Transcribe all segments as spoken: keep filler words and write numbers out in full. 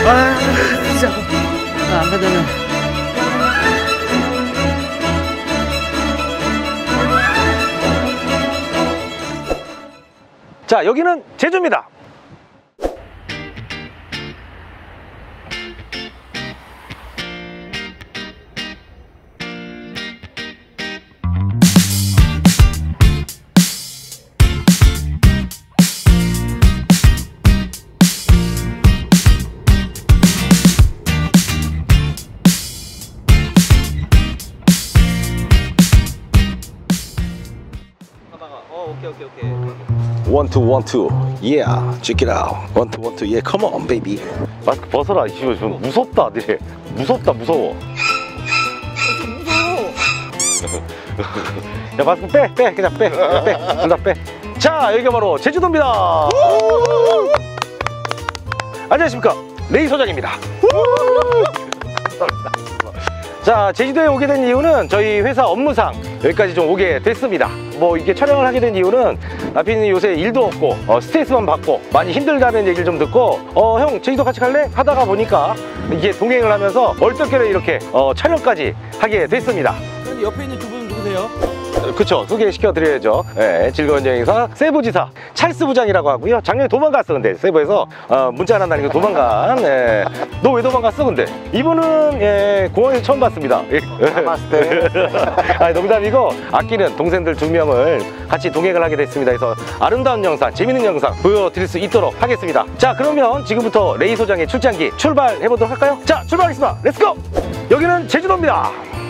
아, 진짜. 아, 안 가자면. 자, 여기는 제주입니다. 오케이 오케이 오케이. 원, 투, 원, 투. Yeah, check it out. 원, 투, 원, 투. Yeah, come on, baby. 마스크 벗어라. 이거 좀 무섭다, 네. 무섭다, 무서워. 좀 무서워. 야, 마스크 빼, 빼, 그냥 빼, 그냥 빼, 둘 다 빼. 자, 여기가 바로 제주도입니다. 안녕하십니까, 레이 소장입니다. 자, 제주도에 오게 된 이유는 저희 회사 업무상 여기까지 좀 오게 됐습니다. 뭐 이게 촬영을 하게 된 이유는 라피는 요새 일도 없고 어, 스트레스만 받고 많이 힘들다는 얘기를 좀 듣고 어, 형 제주도 같이 갈래? 하다가 보니까 이게 동행을 하면서 얼떨결에 이렇게 어, 촬영까지 하게 됐습니다. 옆에 있는 두 분은 누구세요? 그쵸, 소개시켜 드려야죠. 네, 즐거운 여행사 세부지사 찰스 부장이라고 하고요. 작년에 도망갔어. 근데 세부에서 어, 문자 하나 날리고 도망간. 네. 너 왜 도망갔어 근데? 이분은 예, 공항에서 처음 봤습니다. 나마스테. 아, 농담이고 아끼는 동생들 두 명을 같이 동행을 하게 됐습니다. 그래서 아름다운 영상, 재밌는 영상 보여드릴 수 있도록 하겠습니다. 자, 그러면 지금부터 레이 소장의 출장기 출발해 보도록 할까요? 자, 출발하겠습니다. 렛츠고! 여기는 제주도입니다.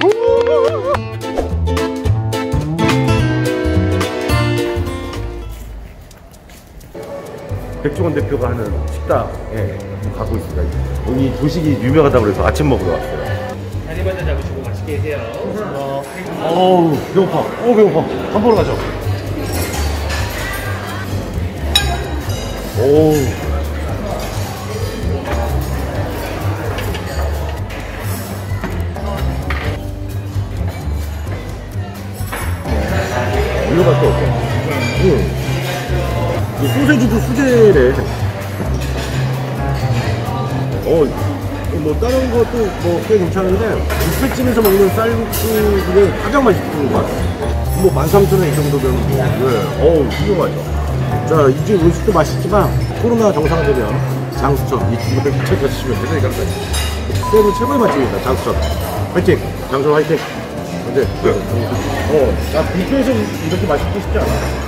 백종원 대표가 하는 식당에 가고 있습니다. 여기 조식이 유명하다고 해서 아침 먹으러 왔어요. 다리 먼저 잡으시고 맛있게 드세요. 어. 어우, 배고파. 어, 배고파. 밥 먹으러 가죠. 오. 일로 갈까 어때? 응. 소세지도 수제래. 어, 뭐 다른 것도 뭐 꽤 괜찮은데 뷔페집에서 먹는 쌀국수 중에 가장 맛있는 것 같아. 뭐 만 삼천 원 이 정도면 뭐, 네. 어우, 훌륭하죠. 자, 이제 음식도 맛있지만 코로나 정상되면 장수천 이쪽으로 찾아주시면 대단히 감사합니다. 세부 최고의 맛집입니다. 장수천 화이팅! 장수천 화이팅! 근데 어, 나 뷔페에서 이렇게 맛있고 싶지 않아.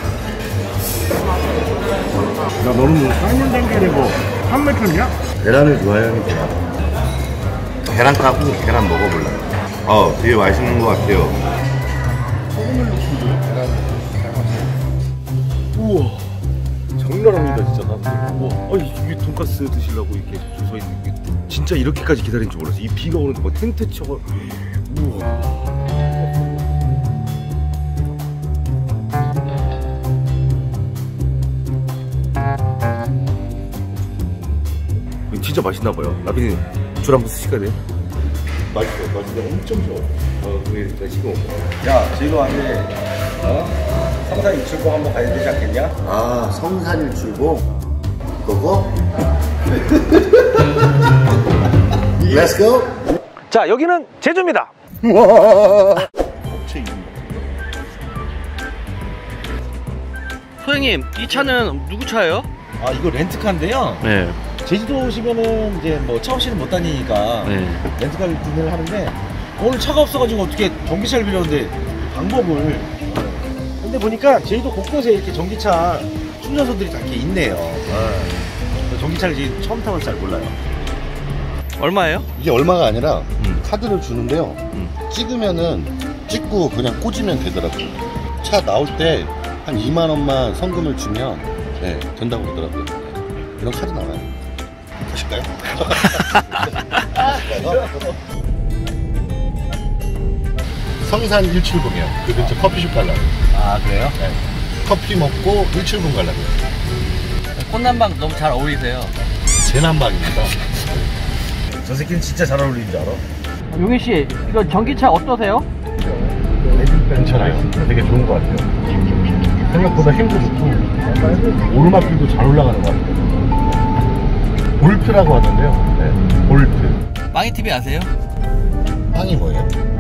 야, 너는 뭐 쌍년 단계에 뭐 한매천이야? 계란을 좋아하는 좋아. 계란 까고 계란 먹어볼래. 어, 되게 맛있는 것 같아요. 소금을 넣고 계란 우와, 장난 아닙니다 진짜. 나도 우와, 아니 이게 돈가스 드시려고 이렇게 줄 서 있는 게 진짜 이렇게까지 기다린 줄 몰랐어. 이 비가 오는데 뭐 텐트 쳐가. 우와. 진짜 맛있나봐요. 라빈이 줄 한번 쓰실까 돼요? 맛있어. 맛있어. 엄청 좋아. 어, 그게 일단 시고. 야, 제주도 왔네. 어? 성산 일출봉 한번 가야 되지 않겠냐? 아, 성산일출봉? 그거? Let's go! 자, 여기는 제주입니다. 소장님, 이 차는 누구 차예요? 아, 이거 렌트카인데요. 네. 제주도 오시면은 이제 뭐 차 없이는 못 다니니까 네. 렌트카를 구매를 하는데 오늘 차가 없어가지고 어떻게 전기차를 빌렸는데 방법을. 근데 보니까 제주도 곳곳에 이렇게 전기차 충전소들이 다 이렇게 있네요. 네. 전기차를 지금 처음 타봐서 잘 몰라요. 얼마예요? 이게 얼마가 아니라 음. 카드를 주는데요. 음. 찍으면은 찍고 그냥 꽂으면 되더라고요. 차 나올 때 한 이만 원만 성금을 주면 네, 된다고 그러더라고요. 이런 카드 나와요. 가실까요? 성산 일출봉이요. 그 근처 커피숍 가려고. 아, 그래요? 네. 커피 먹고 일출봉 가려고요. 꽃남방 너무 잘 어울리세요. 제 남방입니다. 저 새끼는 진짜 잘 어울리는 줄 알아? 용희 씨, 이거 전기차 어떠세요? 괜찮아요. 되게 좋은 것 같아요. 생각보다 힘도 좋고 오르막길도 잘 올라가는 것 같아요. 볼트라고 하던데요. 네, 볼트. 빵이티비 아세요? 빵이 뭐예요?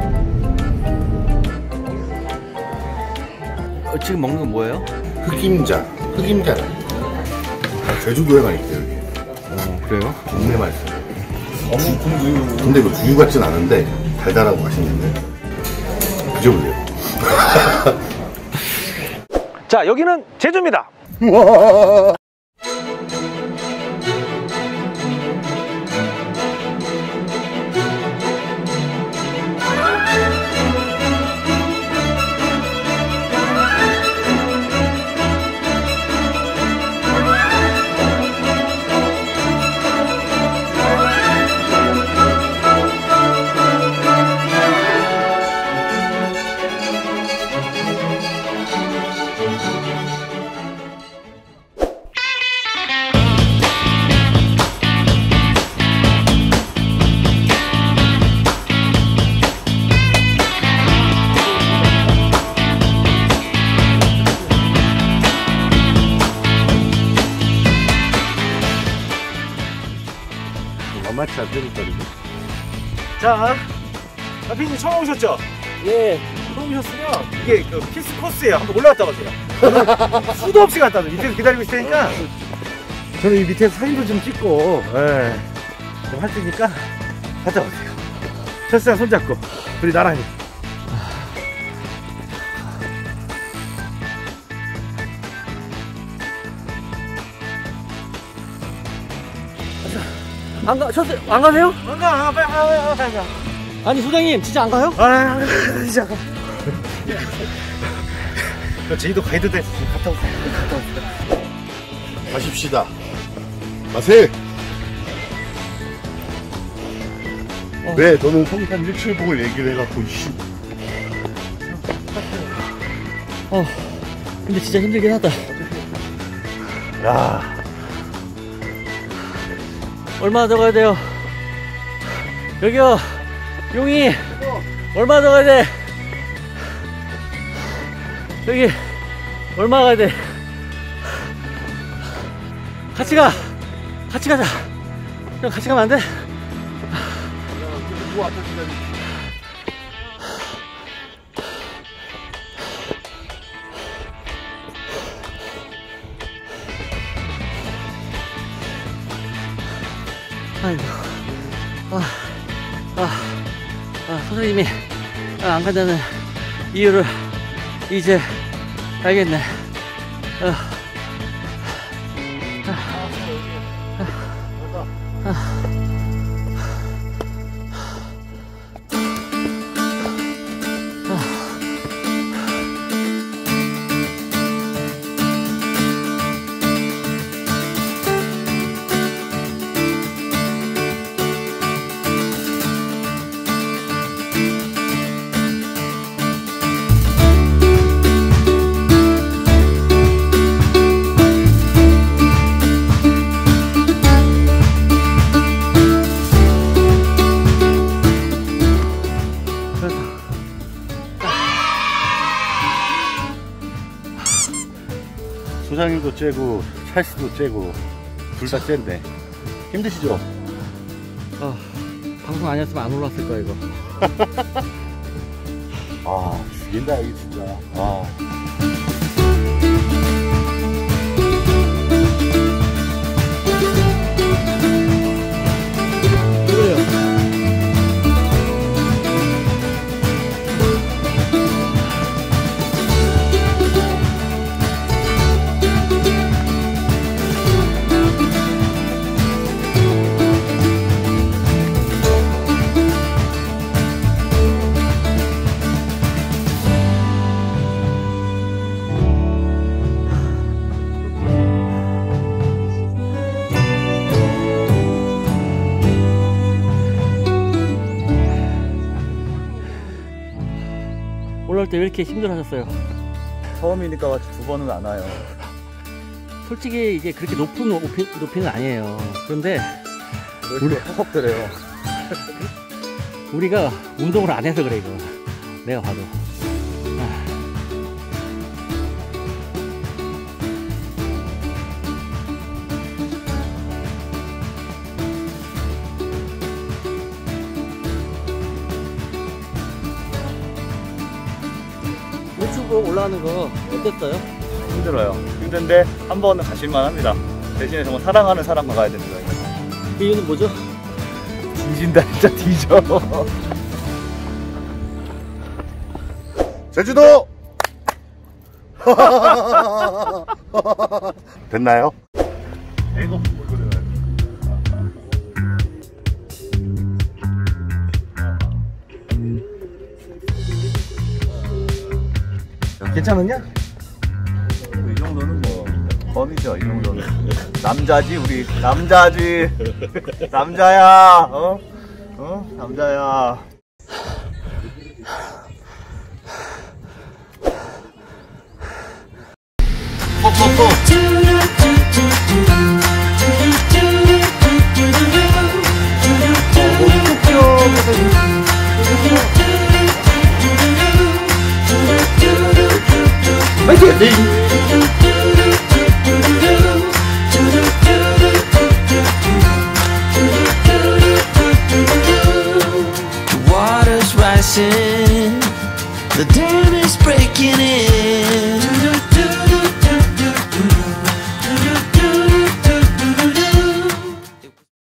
어, 지금 먹는 건 뭐예요? 흑임자. 흑임자. 제주도에 가 있대요, 여기. 어, 그래요? 정말 맛있어요. 근데 이거 두유 같진 않은데 달달하고 맛있는데 드셔보세요. 자, 여기는 제주입니다. 만만치 않게 떨리고. 자, 피디님 처음 오셨죠? 예. 처음 오셨으면 이게 그 필수 코스예요. 한번 올라갔다 가세요. 저는 수도 없이 갔다 와요. 밑에서 기다리고 있을 테니까 저는 이 밑에서 사진도 좀 찍고 예, 좀 할 테니까 갔다 오세요. 첫째랑 손잡고 둘이 나란히. 안 가, 쳤어요? 안 가세요? 안 가, 빨리 가, 빨리 가. 아니, 소장님, 진짜 안 가요? 아, 잠깐. 제주도 가이드 돼. 갔다 오세요. 갔다 오세요. 가십시다. 가세. 어. 왜 너는 성산 일출봉을 얘기를 해갖고 이씨. 어, 근데 진짜 힘들긴 하다. 야, 얼마나 더 가야 돼요? 여기요, 용이. 얼마나 더 가야 돼? 여기, 얼마 가야 돼? 같이 가! 같이 가자! 형, 같이 가면 안 돼? 아이고, 아, 아, 아, 선생님이 안 간다는 이유를 이제 알겠네. 아, 아, 아, 아. 소장님도 째고 찰스도 째고 둘 다 째인데 힘드시죠? 어, 방송 아니었으면 안 올랐을 거야, 이거. 아 죽인다 이게 진짜. 아. 올라올 때 왜 이렇게 힘들어하셨어요? 처음이니까 두 번은 안 와요. 솔직히 이게 그렇게 높은 높이, 높이는 아니에요. 그런데 우리 허겁들어요. 우리가 운동을 안 해서 그래, 이거. 내가 봐도. 아. 타고 올라가는 거 어땠어요? 힘들어요. 힘든데 한 번은 가실만 합니다. 대신에 정말 사랑하는 사람과 가야 됩니다. 그 이유는 뭐죠? 뒤진다 진짜 뒤져. 제주도! 됐나요? 괜찮았냐? 이 정도는 뭐 범이죠. 이 정도는 남자지 우리 남자지. 남자야. 어? 어? 남자야. The water's rising, the dam is breaking in.